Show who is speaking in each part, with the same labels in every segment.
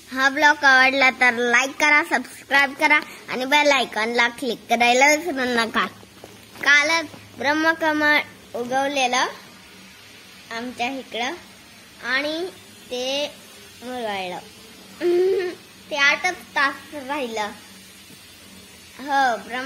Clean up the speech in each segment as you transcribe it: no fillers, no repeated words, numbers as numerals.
Speaker 1: हा ब्लॉग आवडला तर लाईक करा, सबस्क्राईब करा आणि बेल आयकॉनला क्लिक करायला विसरू नका। कालच ब्रह्मकमळ उगवलेलं आमच्या इकडं आणि ते मुरगळलं। ते 8 तास राहिलं। हो,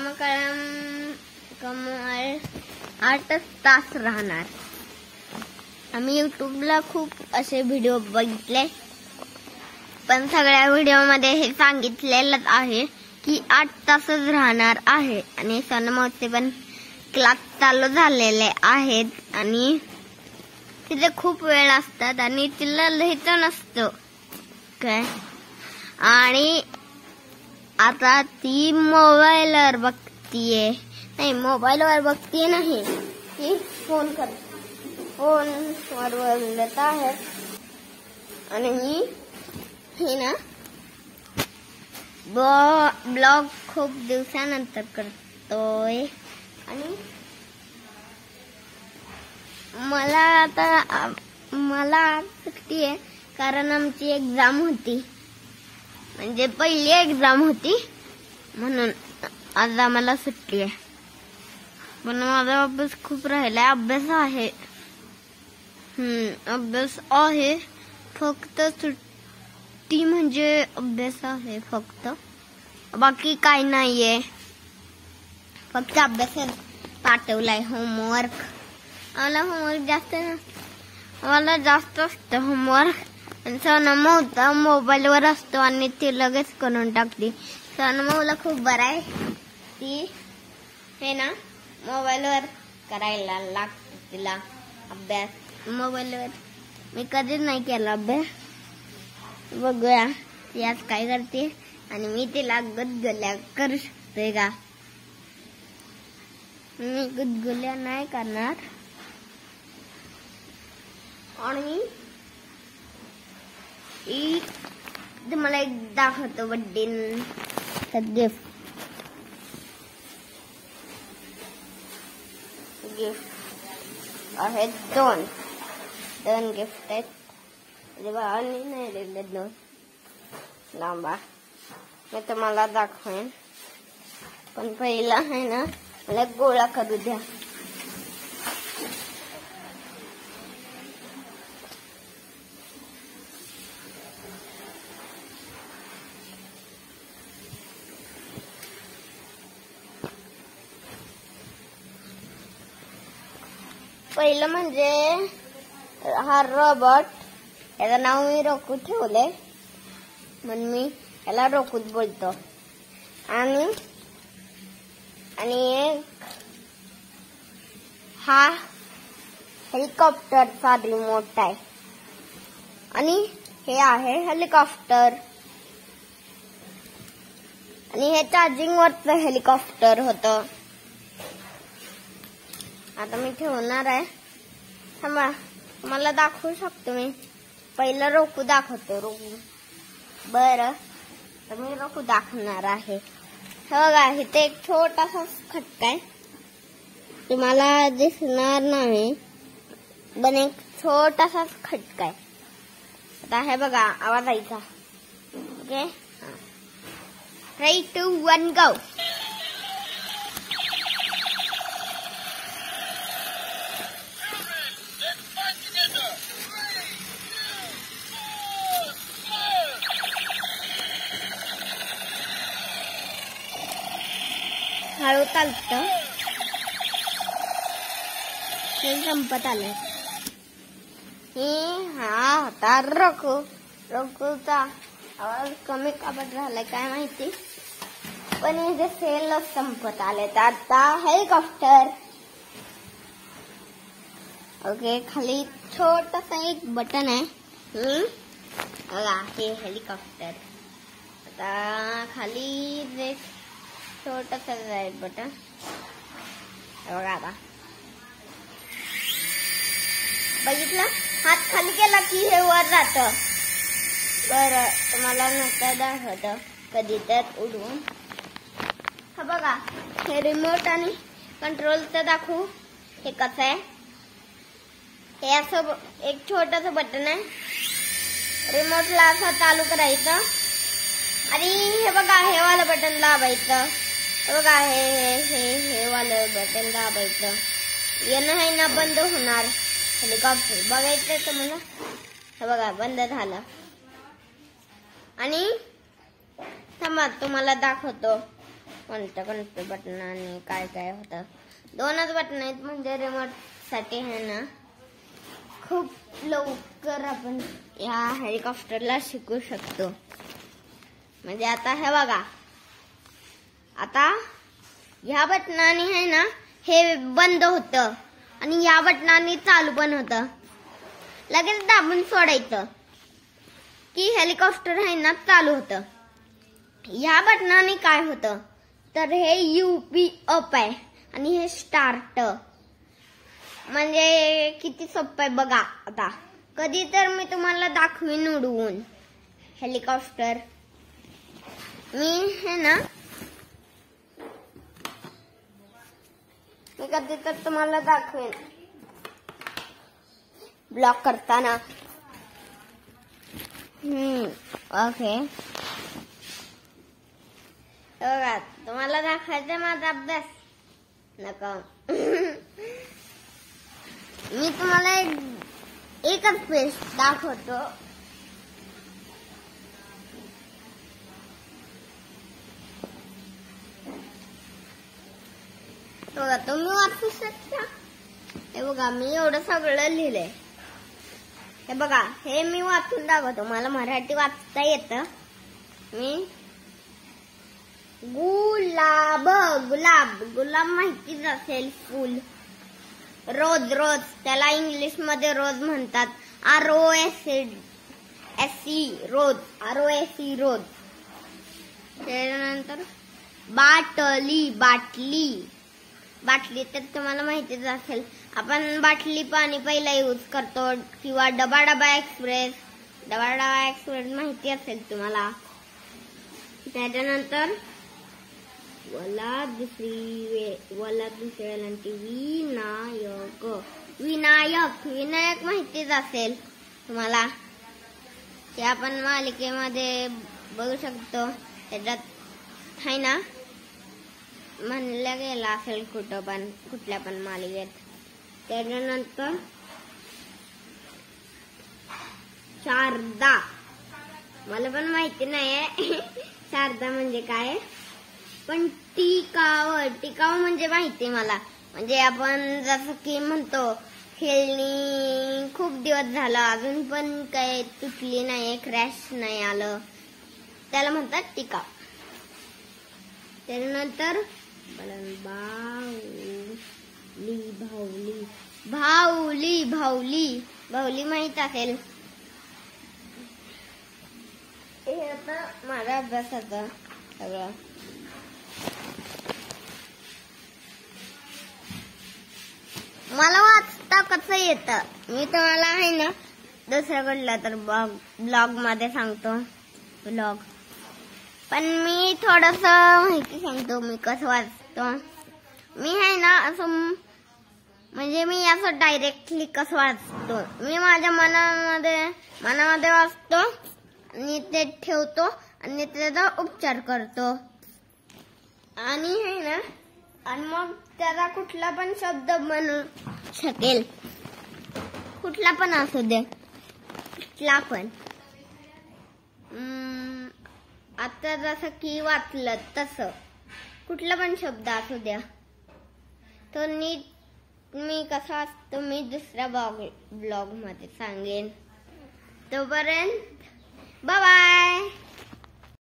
Speaker 1: ब्रह्मकमळ 8 तास राहणार। आम्ही यूट्यूबला खूप असे व्हिडिओ बघितले, पण सगळ्या व्हिडिओमध्ये हे सांगितलेलं आहे की 8 तासच राहणार आहे। आणि सनमोचे पण क्लास चालू झालेले आहेत आणि तिथे खूप वेळ असतात आणि तिला लिहायचं नसतं काय। आणि आता ती मोबाईलवर बघतीये, नाही मोबाईलवर बघतीये नाही, ती फोन फोनवर बोलत आहे। आणि मी हे ना ब्लॉग खूप दिवसानंतर करतोय आणि मला सुट्टी आहे कारण आमची एक्झाम होती, म्हणजे पहिली एक्झाम होती म्हणून आज आम्हाला सुट्टी आहे। पण माझा अभ्यास खूप राहिलाय, अभ्यास आहे फक्त सुट्टी म्हणजे अभ्यास आहे फक्त, बाकी काही नाहीये। फक्त अभ्यास पाठवलाय होमवर्क। मला जास्त असतं होमवर्क। सनमो होता मोबाईलवर असतो आणि ती लगेच करून टाकते। सनमोला खूप बरं आहे, ती हे ना मोबाईलवर करायला लागतो तिला अभ्यास। मोबाईलवर मी कधीच नाही केला अभ्यास। बघूया ती आज काय करते आणि मी तिला गुदगुल्या करू शकते का। मी गुदगुल्या नाही करणार आणि तुम्हाला एक दाखवतो बर्थडे गिफ्ट आहेत। दोन गिफ्ट आहेत। भावानी नाही दिले दोन लांबा, मी तुम्हाला दाखवेन, पण पहिला आहे ना मला गोळा करू द्या। पहिलं म्हणजे हा रोबोट, याचं नाव मी रोकू ठेवले म्हणून मी याला रोकूच बोलतो। आणि एक हा हेलिकॉप्टरचा रिमोट आहे आणि हे आहे हेलिकॉप्टर आणि हे चार्जिंग वरचं हेलिकॉप्टर होतं। आता मी ठेवणार आहे, थांबा मला दाखवू शकतो मी। पहिलं रोकू दाखवतो, रोकू बरं तर मी रोकू दाखवणार आहे। बघा इथे एक छोटासा खटका आहे, तुम्हाला दिसणार नाही पण एक छोटासा खटका आहे। आता हे बघा आवाज यायचा, ओके 3, 2, 1 गो। हळू चालतं, हे संपत आलंय। हा होता रोकूचा आवाज कमी काबत झालाय काय माहिती, पण हे जे सेलच संपत आले। तर आता हेलिकॉप्टर, ओके खाली छोटासा एक बटन आहे, बघा हे हेलिकॉप्टर। आता खाली छोटासा बटन बघा, आता बघितलं, हात खाली केला की हे वर जातं। बरं तुम्हाला नंतर दाखवतं कधी तर उडवून। हा बघा हे रिमोट आणि कंट्रोलचं दाखवू, हे कसं आहे। हे असं एक छोटंसं बटन आहे, रिमोटला असं चालू करायचं आणि हे बघा हे वालं बटन दाबायचं. हे बघा हे वालं बटन दाबायचं. यानं आहे ना बंद होणार हेलिकॉप्टर. बघायचं तुम्हाला. हे बघा बंद झालं. आणि थांबा तुम्हाला दाखवतो कोणतं कोणतं बटन आणि काय काय होतं. 2च बटन आहेत म्हणजे रिमोट साठी आहे ना खूप लवकर आपण या हेलिकॉप्टरला शिकू शकतो. म्हणजे आता हे बघा आता ह्या बटनाने आहे ना हे बंद होतं आणि या बटनाने चालू पण होतं. लगेच दाबून सोडायचं की हेलिकॉप्टर आहे ना चालू होतं. या बटनाने काय होतं तर हे UP अप आहे आणि हे स्टार्ट. म्हणजे किती सोपं आहे बघा. आता कधी तर मी तुम्हाला दाखवीन उडवून हेलिकॉप्टर. मी है ना मी कधी तर तुम्हाला दाखवेन ब्लॉग करताना. ओके बघा तुम्हाला दाखवायचं माझा अभ्यास नका. मी तुम्हाला एकच पेज दाखवतो. बघा तुम्ही वाचू शकता. हे बघा मी एवढं सगळं लिहिलंय. हे बघा हे मी वाचून दाखवतो. मला मराठी वाचता येतं. मी गुलाब गुलाब माहितीच असेल फुल. रोज त्याला इंग्लिश मध्ये रोज म्हणतात. ROSE रोज. त्यानंतर बाटली तर तुम्हाला माहितीच असेल. आपण बाटली पाणी पहिला यूज करतो किंवा डबा एक्सप्रेस माहिती असेल तुम्हाला. त्याच्यानंतर वला दुसरी वेळांची विनायक माहितीच असेल तुम्हाला. ते आपण मालिकेमध्ये बघू शकतो. त्याच्यात आहे ना म्हणलं गेलं असेल कुठल्या पण मालिकेत. त्याच्यानंतर शारदा मला पण माहिती नाही शारदा म्हणजे काय. पण टिकाव म्हणजे माहिती मला. म्हणजे आपण जसं की म्हणतो खेळणी खूप दिवस झाला अजून पण काही तुटली नाही क्रॅश नाही आलं त्याला म्हणतात टिकाव. त्यानंतर भाऊली माहित असेल. हे आता माझा अभ्यासाचं सगळं. मला वाचता कसं येतं मी तुम्हाला आहे ना दुसऱ्याकडला तर ब्लॉग मध्ये सांगतो. पण मी थोडस माहिती सांगतो मी कसं वाचतो. मी आहे ना असं म्हणजे मी असं डायरेक्टली कसं वाचतो. मी माझ्या मनामध्ये वाचतो आणि ते ठेवतो आणि त्याचा उपचार करतो. आणि आहे ना आणि मग त्याचा कुठला पण शब्द बनू शकेल. कुठला पण असू दे. कुठला पण. आता जसं की वाचलं तसं कुठला पण शब्द असू द्या. तो नीट मी कसा वाचतो मी दुसऱ्या ब्लॉग मध्ये सांगेन. तोपर्यंत बाय बाय.